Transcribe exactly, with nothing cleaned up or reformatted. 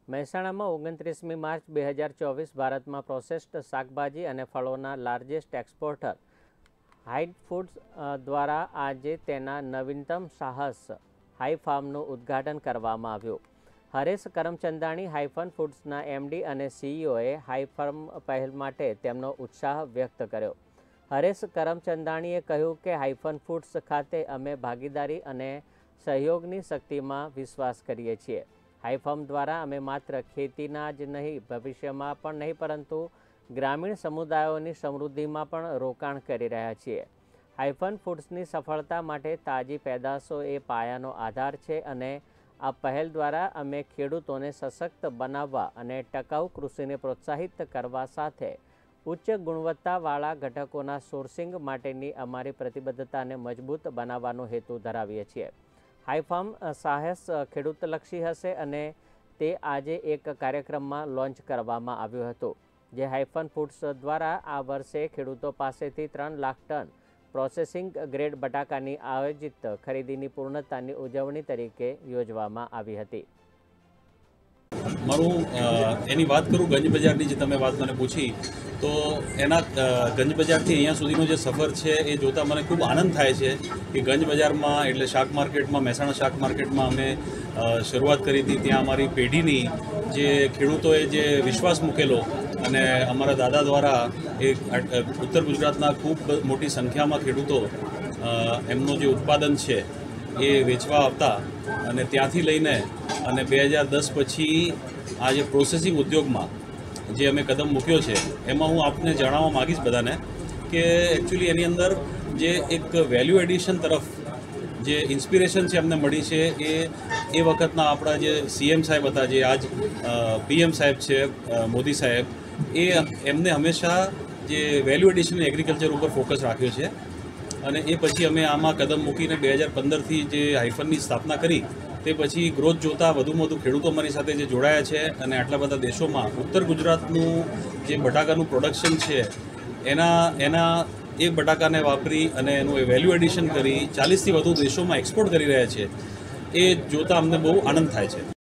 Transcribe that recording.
મહેસાણામાં ઓગણત્રીસમી માર્ચ બે હજાર ચોવીસ ભારતમાં પ્રોસેસ્ડ શાકભાજી અને ફળોના લાર્જેસ્ટ એક્સપોર્ટર હાઇડ ફૂડ્સ દ્વારા આજે તેના નવીનતમ સાહસ હાઈ ફાર્મનું ઉદ્ઘાટન કરવામાં આવ્યું. હરેશ કરમચંદાણી હાઈફન ફૂડ્સના એમડી અને સીઈઓએ હાઈ ફાર્મ પહેલ માટે તેમનો ઉત્સાહ વ્યક્ત કર્યો. હરેશ કરમચંદાણીએ કહ્યું કે હાઈફન ફૂડ્સ ખાતે અમે ભાગીદારી અને સહયોગની શક્તિમાં વિશ્વાસ કરીએ છીએ. હાઈફાર્મ દ્વારા અમે માત્ર ખેતીના જ નહીં, ભવિષ્યમાં પણ નહીં, પરંતુ ગ્રામીણ સમુદાયોની સમૃદ્ધિમાં પણ રોકાણ કરી રહ્યા છીએ. હાઈફન ફૂડ્સની સફળતા માટે તાજી પેદાશો એ પાયાનો આધાર છે અને આ પહેલ દ્વારા અમે ખેડૂતોને સશક્ત બનાવવા અને ટકાઉ કૃષિને પ્રોત્સાહિત કરવા સાથે ઉચ્ચ ગુણવત્તાવાળા ઘટકોના સોર્સિંગ માટેની અમારી પ્રતિબદ્ધતાને મજબૂત બનાવવાનો હેતુ ધરાવીએ છીએ. હાઈફાર્મ સાહસ ખેડૂતલક્ષી હશે અને તે આજે એક કાર્યક્રમમાં લોન્ચ કરવામાં આવ્યું હતું, જે હાઈફન ફૂડ્સ દ્વારા આ વર્ષે ખેડૂતો પાસેથી ત્રણ લાખ ટન પ્રોસેસિંગ ગ્રેડ બટાકાની આયોજિત ખરીદીની પૂર્ણતાની ઉજવણી તરીકે યોજવામાં આવી હતી. મારું એની વાત કરું ગંજ બજારની, જે તમે વાત મને પૂછી, તો એના ગંજ બજારથી અહીંયા સુધીનો જે સફર છે એ જોતાં મને ખૂબ આનંદ થાય છે કે ગંજ બજારમાં એટલે શાક માર્કેટમાં, મહેસાણા શાક માર્કેટમાં અમે શરૂઆત કરી હતી. ત્યાં અમારી પેઢીની જે ખેડૂતોએ જે વિશ્વાસ મૂકેલો અને અમારા દાદા દ્વારા એક ઉત્તર ગુજરાતના ખૂબ મોટી સંખ્યામાં ખેડૂતો એમનું જે ઉત્પાદન છે એ વેચવા આવતા, અને ત્યાંથી લઈને અને બે હજાર દસ પછી આ જે પ્રોસેસિંગ ઉદ્યોગમાં જે અમે કદમ મૂક્યો છે, એમાં હું આપને જણાવવા માગીશ બધાને કે એકચ્યુઅલી એની અંદર જે એક વેલ્યુ એડિશન તરફ જે ઇન્સ્પિરેશન છે અમને મળી છે, એ એ વખતના આપણા જે સીએમ સાહેબ હતા, જે આજ પીએમ સાહેબ છે, મોદી સાહેબ, એ એમને હંમેશા જે વેલ્યુ એડિશન એગ્રીકલ્ચર ઉપર ફોકસ રાખ્યો છે. અને એ પછી અમે આમાં કદમ મૂકીને બે હજાર પંદરથી જે હાઈફનની સ્થાપના કરી, તે પછી ગ્રોથ જોતાં વધુમાં વધુ ખેડૂતો અમારી સાથે જે જોડાયા છે અને આટલા બધા દેશોમાં ઉત્તર ગુજરાતનું જે બટાકાનું પ્રોડક્શન છે એના એના એ બટાકાને વાપરી અને એનું એ વેલ્યુ એડિશન કરી ચાલીસથી વધુ દેશોમાં એક્સપોર્ટ કરી રહ્યા છે, એ જોતાં અમને બહુ આનંદ થાય છે.